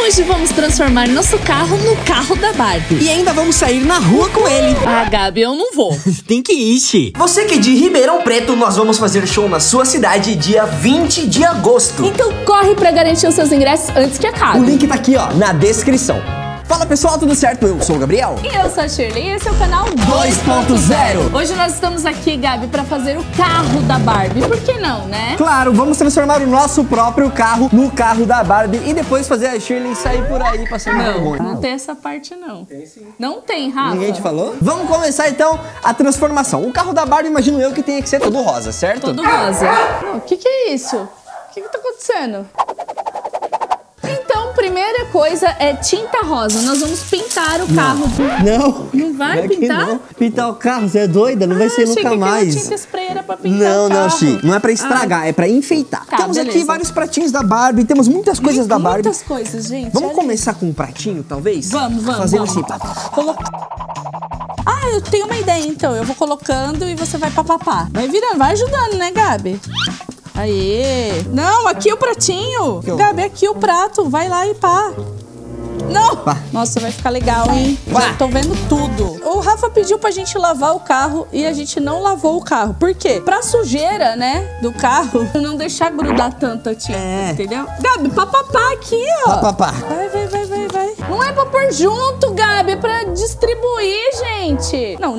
Hoje vamos transformar nosso carro no carro da Barbie. E ainda vamos sair na rua com ele. Ah, Gabi, eu não vou. Tem que ir, Xi. Você que é de Ribeirão Preto, nós vamos fazer show na sua cidade dia 20 de agosto. Então corre pra garantir os seus ingressos antes que acabe. O link tá aqui, ó, na descrição. Fala pessoal, tudo certo? Eu sou o Gabriel. E eu sou a Shirley e esse é o canal 2.0. Hoje nós estamos aqui, Gabi, pra fazer o carro da Barbie. Por que não, né? Claro, vamos transformar o nosso próprio carro no carro da Barbie e depois fazer a Shirley sair por aí passando vergonha. Não tem essa parte, não. Tem sim. Não tem, Rafa. Ninguém te falou? Vamos começar então a transformação. O carro da Barbie, imagino eu, que tenha que ser todo rosa, certo? Todo rosa. O que é isso? O que tá acontecendo? Então, primeira coisa é tinta rosa. Nós vamos pintar o carro. Não vai pintar? Não. Pintar o carro, você é doida? Não vai ser nunca mais. Tinta spray era pra pintar o carro. Não, Xi. Não é pra estragar, é pra enfeitar. Tá, temos beleza. aqui vários pratinhos da Barbie, temos muitas coisas da Barbie. Muitas coisas, gente. Vamos começar com um pratinho, talvez? Vamos. Fazendo assim, Ah, eu tenho uma ideia, então. Eu vou colocando e você vai papapá. Vai virando, vai ajudando, né, Gabi? Aê! Não, aqui o pratinho. Gabi, aqui o prato. Vai lá e pá. Não! Pá. Nossa, vai ficar legal, hein? Já tô vendo tudo. O Rafa pediu pra gente lavar o carro e a gente não lavou o carro. Por quê? Pra sujeira, né, do carro, não deixar grudar tanta tinta, entendeu? Gabi, papapá aqui, ó. Papapá. Vai. Não é pra pôr junto, Gabi, é pra distribuir, gente. Não.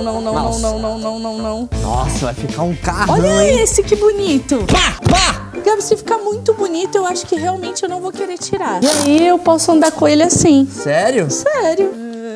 Nossa, vai ficar um carro. Olha esse, que bonito. Pá! Gabi, se ficar muito bonito, eu acho que realmente eu não vou querer tirar. E aí eu posso andar com ele assim. Sério? Sério.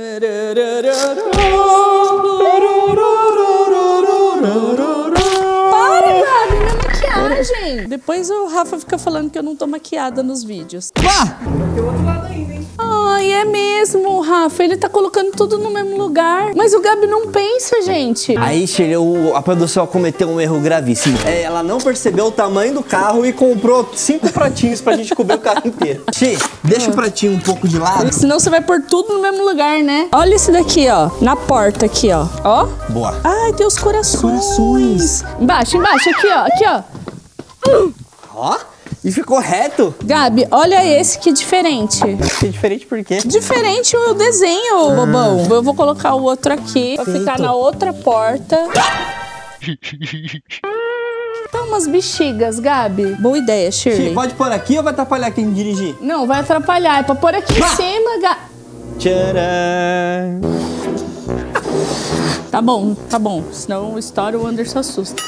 Para, Gabi, minha maquiagem. Depois o Rafa fica falando que eu não tô maquiada nos vídeos. Pá! Ai, é mesmo, Rafa. Ele tá colocando tudo no mesmo lugar. Mas o Gabi não pensa, gente. Aí, Shirley, a produção cometeu um erro gravíssimo. Ela não percebeu o tamanho do carro e comprou 5 pratinhos pra gente cobrir o carro inteiro. Xi, deixa o pratinho um pouco de lado. Senão você vai pôr tudo no mesmo lugar, né? Olha esse daqui, ó. Na porta aqui, ó. Ó. Boa. Ai, tem os corações. Embaixo, aqui, ó. Aqui, ó. Ó. E ficou reto. Gabi, olha esse que diferente. Que diferente por quê? Diferente o desenho, bobão. Eu vou colocar o outro aqui pra ficar na outra porta. Tá umas bexigas, Gabi. Boa ideia, Shirley. Pode pôr aqui ou vai atrapalhar quem dirigir? Não, vai atrapalhar. É pra pôr aqui em cima, Gabi. Tcharam! Tá bom. Senão o story o Anderson assusta.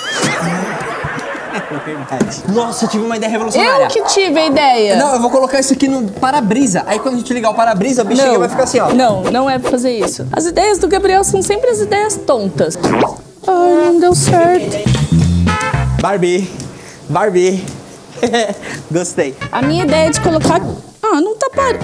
Verdade. Nossa, eu tive uma ideia revolucionária. Eu que tive a ideia. Não, eu vou colocar isso aqui no para-brisa. Aí quando a gente ligar o para-brisa, a bexiga vai ficar assim, ó. Não é pra fazer isso. As ideias do Gabriel são sempre as ideias tontas. Ai, não deu certo. Barbie. Gostei. A minha ideia é de colocar... Ah, não tá parando.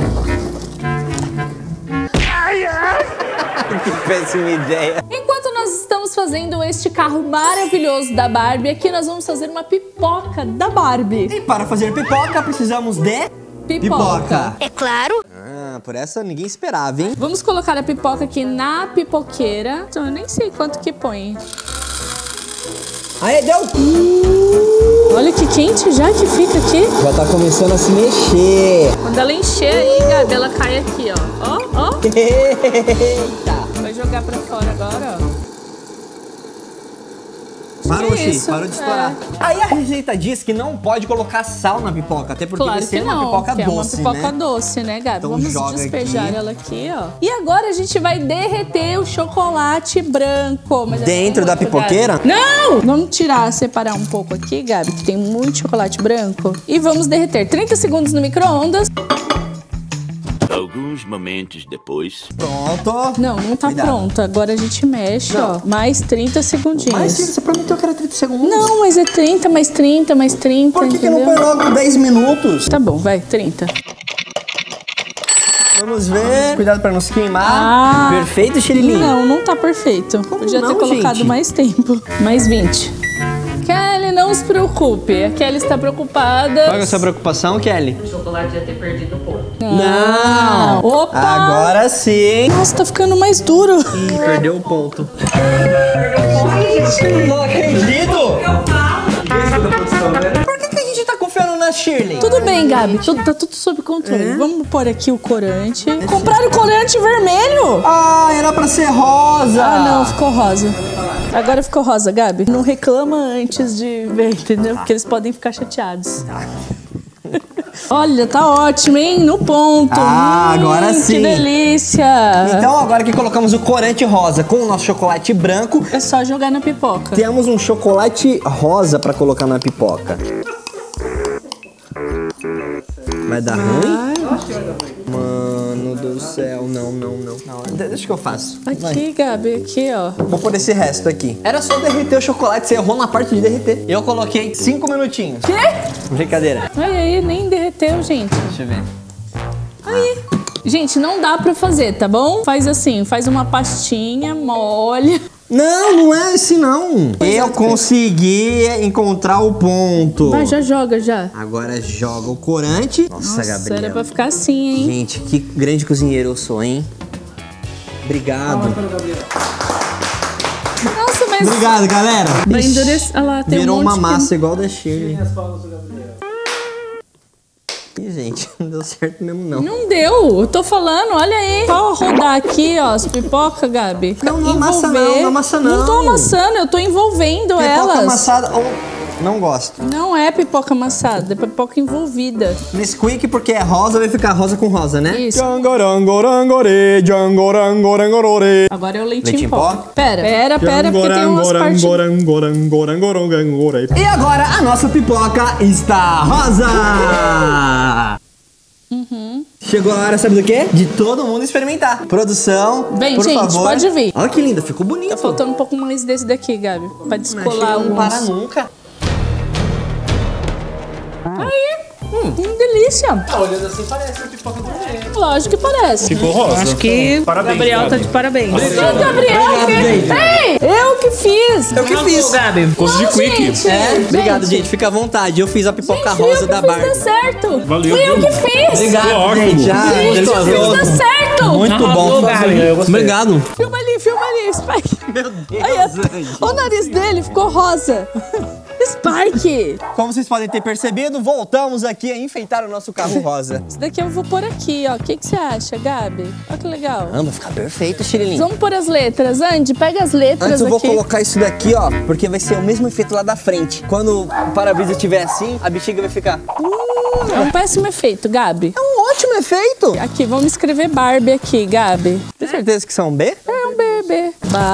Que péssima ideia. Enquanto nós estamos fazendo este carro maravilhoso da Barbie, aqui nós vamos fazer uma pipoca da Barbie. E para fazer pipoca, precisamos de... Pipoca. É claro. Ah, por essa ninguém esperava, hein? Vamos colocar a pipoca aqui na pipoqueira. Então, eu nem sei quanto que põe. Aê, deu! Olha que quente já que fica aqui. Já tá começando a se mexer. Quando ela encher aí, Gabi, ela cai aqui, ó. Ó. Eita. Vai jogar pra fora agora, ó. Parou, Xi, parou de estourar. Aí a receita diz que não pode colocar sal na pipoca, até porque vai ser uma pipoca doce, é uma pipoca doce, né, Gabi? Então vamos despejar ela aqui, ó. E agora a gente vai derreter o chocolate branco. Mas dentro da pipoqueira? Gabi. Não! Vamos tirar, separar um pouco aqui, Gabi, que tem muito chocolate branco. E vamos derreter 30 segundos no micro-ondas. Alguns momentos depois. Pronto. Não tá pronto. Agora a gente mexe, ó. Mais 30 segundinhos. Mas você prometeu que era 30 segundos. Não, mas é 30, mais 30, mais 30, Por que não põe logo 10 minutos? Tá bom, vai, 30. Vamos ver. Cuidado pra não se queimar. Perfeito, Xirilinho? Não tá perfeito. Podia ter colocado mais tempo. Mais 20. Kelly, não se preocupe. A Kelly está preocupada. Qual é a sua preocupação, Kelly? O chocolate ia ter perdido um pouco. Não! Opa! Agora sim! Nossa, tá ficando mais duro. Ih, perdeu o ponto. Não acredito! Por que a gente tá confiando dona Shirley? Tudo bem, Gabi. Tá tudo sob controle. Vamos pôr aqui o corante. Compraram o corante vermelho? Ah, era pra ser rosa. Ah, não, ficou rosa. Agora ficou rosa, Gabi. Não reclama antes de ver, entendeu? Porque eles podem ficar chateados. Olha, tá ótimo, hein? No ponto. Ah, agora sim. Que delícia. Então, agora que colocamos o corante rosa com o nosso chocolate branco, é só jogar na pipoca. Temos um chocolate rosa pra colocar na pipoca. Vai dar ruim? Mano do céu, não. Deixa que eu faço. Aqui, vai. Gabi, aqui, ó. Vou pôr esse resto aqui. Era só derreter o chocolate, você errou na parte de derreter. Eu coloquei 5 minutinhos. Quê? Brincadeira. Aí, nem derreteu, gente. Deixa eu ver. Aí. Gente, não dá pra fazer, tá bom? Faz assim, faz uma pastinha, molha. Não é assim não. Eu consegui encontrar o ponto. Vai, já joga, já. Agora joga o corante. Nossa, Gabriela. Era pra ficar assim, hein? Gente, que grande cozinheiro eu sou, hein? Obrigado. Nossa, mas... Obrigado, galera. Vai endurecer. Olha lá, tem virou um monte uma massa que... igual da Shirley. Ih, gente, não deu certo mesmo, não. Não deu, eu tô falando, olha aí. Só rodar aqui, ó, as pipocas, Gabi. Não amassa não, amassa não. Não tô amassando, eu tô envolvendo pipoca elas. Pipoca amassada, não gosto. Não é pipoca amassada, é pipoca envolvida. Nesquik, porque é rosa, vai ficar rosa com rosa, né? Isso. Agora é o leite em pó. Pera, porque tem umas partes... E agora a nossa pipoca está rosa! Chegou a hora, sabe do quê? De todo mundo experimentar. Produção, vem, por gente, favor. pode vir. Olha que linda, ficou bonito. Tá faltando um pouco mais desse daqui, Gabi, pra descolar alguns. Não para nunca. Aí, delícia. Tá olhando assim, parece uma pipoca do rei. Lógico que parece. Ficou rosa. Acho que parabéns, Gabriel Gabi. tá de parabéns. Obrigado. Gabriel, ei, eu que fiz. Eu que fiz. Gabi. Gosto de quick. Gente, Obrigado, gente. Fica à vontade. Eu fiz a pipoca gente, rosa da Barbie. Deu certo. Valeu, Fui eu viu? que fiz. Obrigado, ótimo. gente. Gente, eu fiz, deu certo. Muito bom. Obrigado. Filma ali, Spike. Meu Deus. Aí, o nariz dele ficou rosa. Spike. Como vocês podem ter percebido, voltamos aqui a enfeitar o nosso carro rosa. Esse daqui eu vou pôr aqui, ó. O que você acha, Gabi? Olha que legal. Vai ficar perfeito, Shirilinho. Vamos pôr as letras. Andy, pega as letras Antes eu vou aqui. colocar isso daqui, ó, porque vai ser o mesmo efeito lá da frente. Quando o para-brisa estiver assim, a bexiga vai ficar... É um péssimo efeito, Gabi. É um ótimo efeito. Aqui, vamos escrever Barbie aqui, Gabi. Tem certeza que são B? É um bebê.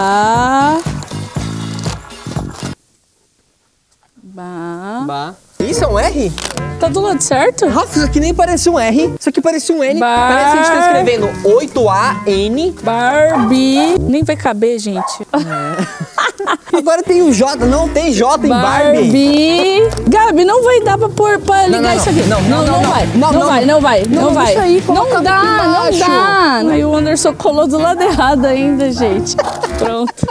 Isso é um R? Tá do lado certo? Rafa, isso aqui nem parece um R. Isso aqui parece um N. Parece que a gente tá escrevendo 8AN. Barbie. Nem vai caber, gente. Agora tem o J. Não tem J em Barbie. Gabi, não vai dar pra ligar isso aqui. Não vai. Deixa aí, coloca não dá. Aí o Anderson colou do lado errado ainda, gente. Pronto.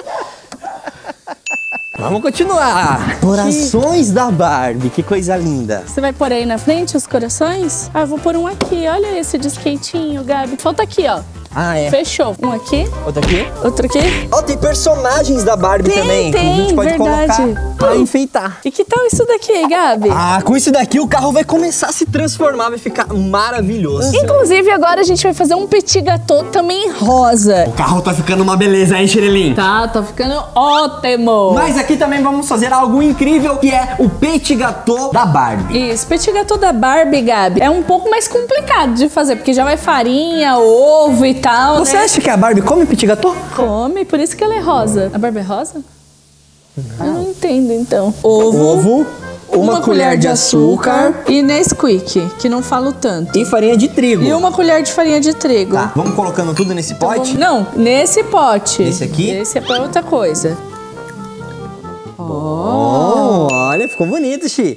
Vamos continuar. Corações da Barbie, que coisa linda. Você vai pôr aí na frente os corações? Ah, eu vou pôr um aqui. Olha esse de skatinho, Gabi. Falta aqui, ó. Ah, é. Fechou. Um aqui. Outro aqui. Outro aqui. Ó, tem personagens da Barbie também. Que a gente pode colocar pra enfeitar. E que tal isso daqui, Gabi? Ah, com isso daqui o carro vai começar a se transformar, vai ficar maravilhoso. Inclusive, agora a gente vai fazer um petit gâteau também rosa. O carro tá ficando uma beleza, hein, Shirley? Tá ficando ótimo. Mas aqui também vamos fazer algo incrível, que é o petit gâteau da Barbie. Isso, petit gâteau da Barbie, Gabi, é um pouco mais complicado de fazer, porque já vai farinha, ovo e tal, Você acha que a Barbie come petit gâteau? Come, por isso que ela é rosa. A Barbie é rosa? Não. Eu não entendo, então. Ovo, uma colher de açúcar e Nesquik, que não falo tanto. e farinha de trigo. E uma colher de farinha de trigo. Tá, vamos colocando tudo nesse pote? Não, nesse pote. Esse aqui? Esse é pra outra coisa. Oh, olha, ficou bonito, Xi.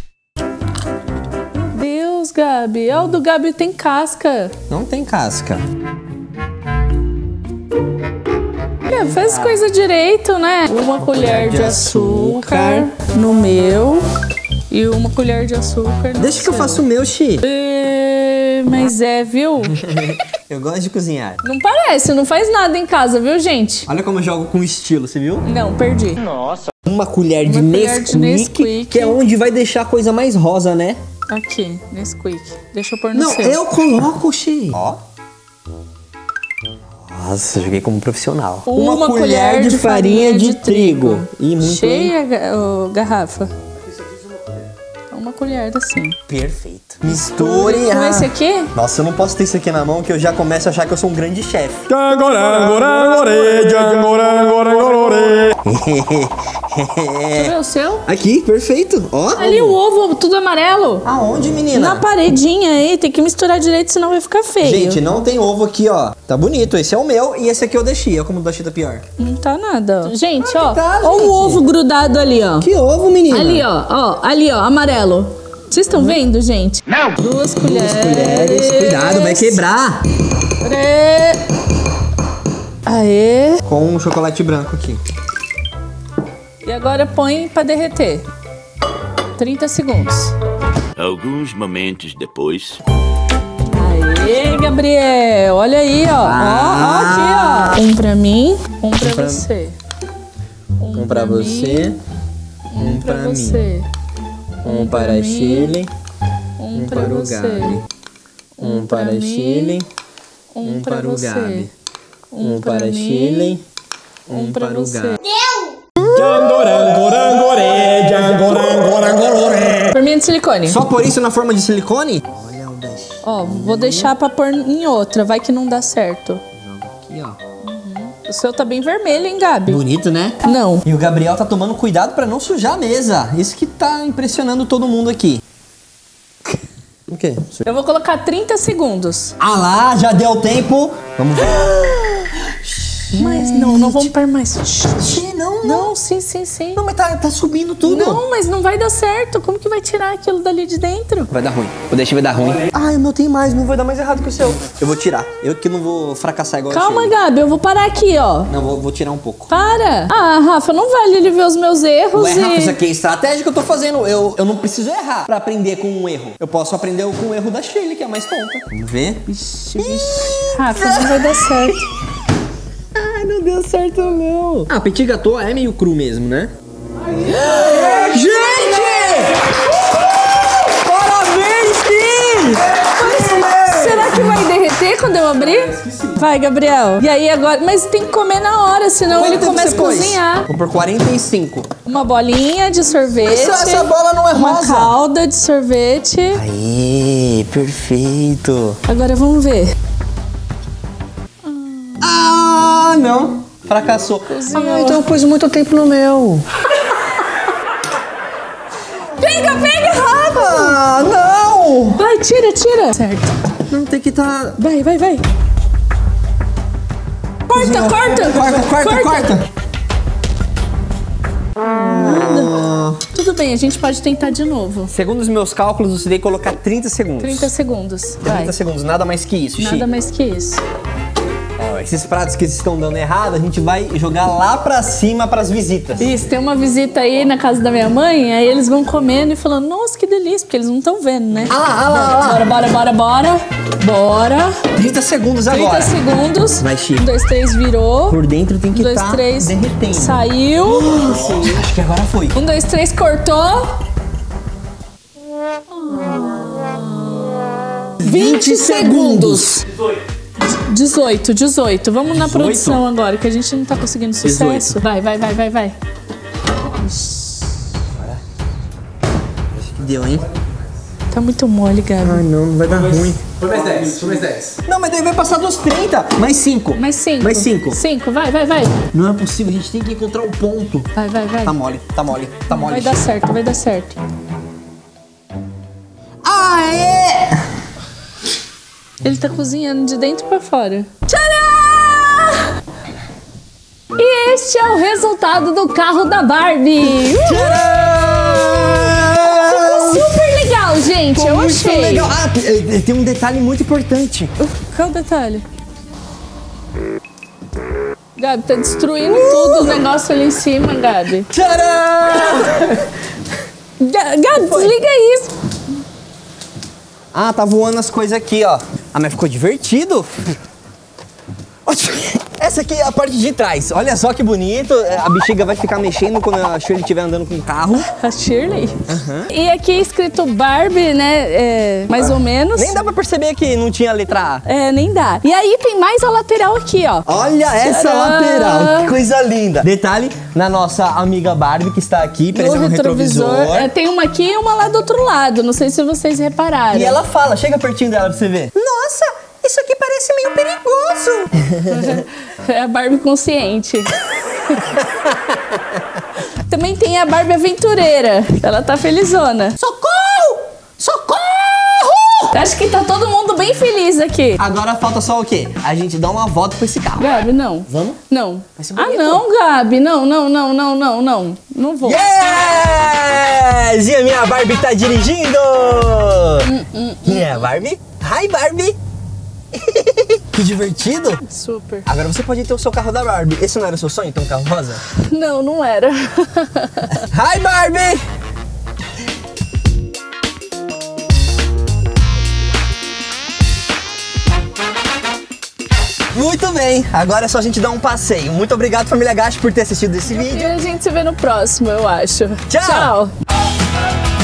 Meu Deus, Gabi. O do Gabi tem casca. Não tem casca. Faz coisa direito, né? Uma colher de açúcar no meu e uma colher de açúcar no Deixa que eu seu. faço o meu, Xi. Mas viu? Eu gosto de cozinhar. Não parece, não faz nada em casa, viu, gente? Olha como eu jogo com estilo, você viu? Não, perdi. Uma colher de Uma colher de Nesquik, Nesquik. que é onde vai deixar a coisa mais rosa, né? Aqui, Nesquik. Deixa eu pôr no seu. Não, eu coloco, Xi. Ó. Nossa, joguei como profissional. Uma colher de farinha de trigo. E muito cheia a garrafa. Uma colher assim. Perfeito. Misture. Com esse aqui? Nossa, eu não posso ter isso aqui na mão que eu já começo a achar que eu sou um grande chefe. Deixa eu ver o seu. Aqui, perfeito. Ó. Ali o ovo, tudo amarelo. Aonde, menina? Na paredinha aí, tem que misturar direito, senão vai ficar feio. Gente, não tem ovo aqui, ó. Tá bonito. Esse é o meu e esse aqui eu deixei. Olha como o da Chi tá pior. Não tá nada, ó. Gente, ó. tá, Ó gente. o ovo grudado ali, ó. Que ovo, menina? Ali, ó. Ali, ó, amarelo. Vocês estão vendo, gente? Não. 2 colheres. 2 colheres. Cuidado, vai quebrar. Aê. Com um chocolate branco aqui. E agora põe pra derreter. 30 segundos. Alguns momentos depois. Aê, Gabriel. Olha aí, ó. Ó, aqui, ó. Um pra mim, um pra você. Um pra você. Um pra você. Um para Chile. Um para o Gabi. Um para Chile. Um para o você. Gabi. Um pra para mim, Chile. Um para para o você. Gabi. Forminha de silicone. Só por isso na forma de silicone? Olha o dash. Ó, vou deixar pra pôr em outra. Vai que não dá certo. Joga aqui, ó. O seu tá bem vermelho, hein, Gabi? Bonito, né? Não. E o Gabriel tá tomando cuidado pra não sujar a mesa. Isso que tá impressionando todo mundo aqui. O quê? Eu vou colocar 30 segundos. Ah lá, já deu tempo. Vamos ver. Mas não vamos pôr mais. Não, sim. Não, mas tá subindo tudo. Não, mas não vai dar certo. Como que vai tirar aquilo dali de dentro? Vai dar ruim. Vou deixar vai dar ruim. Ah, o meu tem mais, não vai dar mais errado que o seu. Eu vou tirar. Eu que não vou fracassar igual Calma, a Shirley. Gabi, eu vou parar aqui, ó. Não, vou tirar um pouco. Para! Ah, Rafa, não vale ele ver os meus erros Ué, e... Rafa, isso aqui é estratégia que eu tô fazendo. Eu não preciso errar pra aprender com um erro. Eu posso aprender com o erro da Shirley, que é mais tonta. Vamos ver. Vixe. Rafa, não vai dar certo. Ai, não deu certo não. Ah, petit gâteau é meio cru mesmo, né? Gente! Parabéns, Kim! Será que vai derreter quando eu abrir? Vai, Gabriel. E aí agora... Mas tem que comer na hora, senão Quanto ele tempo começa você a pôs? cozinhar. Vou por 45. Uma bolinha de sorvete. Essa bola não é uma rosa. calda de sorvete. Aê, perfeito. Agora vamos ver. Ah, não. Fracassou. Cozinhou. Ah, então eu pus muito tempo no meu. Pega rápido! Ah, não! Vai, tira. Certo. Não tem que tá... Vai. Corta. Tudo bem, a gente pode tentar de novo. Segundo os meus cálculos, você tem que colocar 30 segundos. 30 segundos. Vai. 30 segundos, nada mais que isso, Nada Chi. mais que isso. Ó, esses pratos que estão dando errado, a gente vai jogar lá pra cima pras visitas. Isso, tem uma visita aí na casa da minha mãe, aí eles vão comendo e falando, nossa, que delícia, porque eles não estão vendo, né? Ah lá. Bora. 30 segundos 30 agora. segundos. Vai, Chi. 1, 2, 3, virou. Por dentro tem que 1, 2, estar 3, derretendo. saiu. Sim, acho que agora foi. 1, 2, 3, cortou. 20 segundos. 18. Vamos na 18? produção agora, que a gente não tá conseguindo sucesso. 18. Vai. Acho que deu, hein? Tá muito mole, Gabi. Ai, não vai dar ruim. Foi mais 10. Não, mas daí vai passar dos 30. Mais 5. Mais 5. Mais 5. 5, vai. Não é possível, a gente tem que encontrar um ponto. Vai. Tá mole. Vai dar certo. Aê! Ele tá cozinhando de dentro pra fora. Tcharam! E este é o resultado do carro da Barbie. Ficou super legal, gente. Eu Muito achei. legal. Ah, tem um detalhe muito importante. Qual o detalhe? Gabi, tá destruindo tudo o negócio ali em cima, Gabi. Tcharam! Gabi, desliga isso. Ah, tá voando as coisas aqui, ó. Ah, mas ficou divertido. Essa aqui é a parte de trás. Olha só que bonito. A bexiga vai ficar mexendo quando a Shirley estiver andando com o carro. A Shirley? E aqui é escrito Barbie, né? Mais ou menos. Nem dá pra perceber que não tinha letra A. É, nem dá. E aí tem mais a lateral aqui, ó. Olha essa Tcharam! lateral, que coisa linda. Detalhe, na nossa amiga Barbie que está aqui, presa no retrovisor. É, tem uma aqui e uma lá do outro lado. Não sei se vocês repararam. E ela fala, chega pertinho dela pra você ver. Nossa, isso aqui parece meio perigoso. É a Barbie consciente. Também tem a Barbie aventureira. Ela tá felizona. Socorro! Socorro! Acho que tá todo mundo bem feliz aqui. Agora falta só o quê? A gente dá uma volta com esse carro. Gabi, não. Vamos? Não. Vai ser Ah, bonito. não, Gabi. Não. Não vou. Yes! E a minha Barbie tá dirigindo! E a Barbie? Hi, Barbie! Que divertido! Super. Agora você pode ter o seu carro da Barbie. Esse não era o seu sonho, ter um carro rosa? Não era. Hi, Barbie! Muito bem, agora é só a gente dar um passeio. Muito obrigado, família Gashi, por ter assistido esse vídeo. E a gente se vê no próximo, eu acho. Tchau. Tchau.